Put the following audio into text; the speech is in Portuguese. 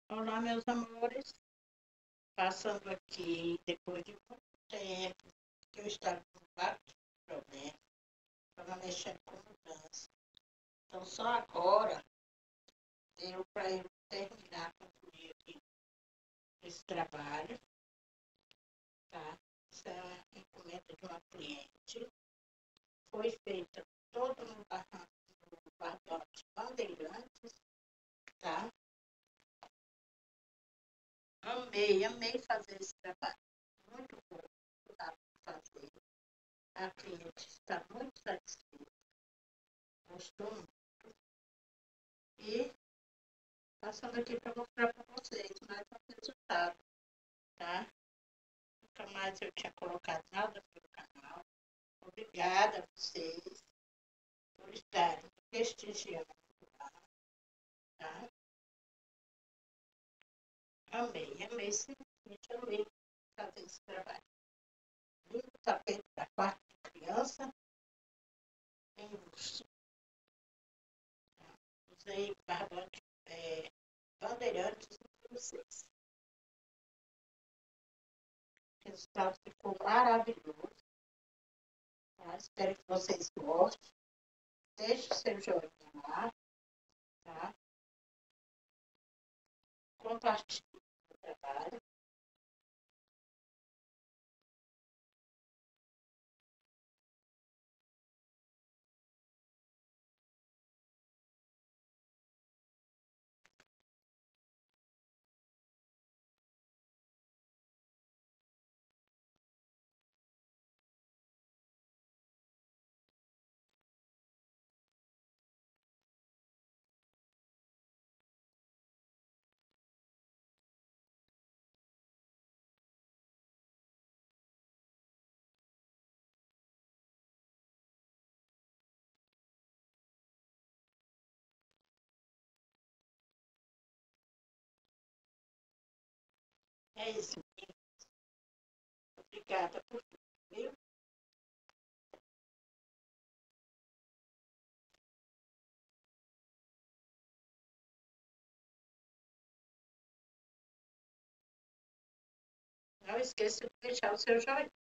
Olá, meus amores. Passando aqui depois de muito tempo que eu estava com vários problemas, estava mexendo com mudança. Então, só agora deu para eu terminar, concluir aqui esse trabalho, tá? Essa é uma encomenda de uma cliente. Foi feita todo no Barbote Bandeirantes, tá? Amei fazer esse trabalho. Muito bom, dá para fazer. A cliente está muito satisfeita, gostou muito. E passando aqui para mostrar para vocês mais um resultado, tá? Nunca mais eu tinha colocado nada no canal. Obrigada a vocês por estarem prestigiando, tá? Amei, simplesmente amei fazer esse trabalho. Lindo tapete para quarto de criança, em urso. Usei barbante bandeirantes número 6. O resultado ficou maravilhoso. Tá? Espero que vocês gostem. Deixe o seu joinha lá, tá? Compartilhe o trabalho. É isso. Obrigada por tudo, viu? Não esqueça de deixar o seu joinha.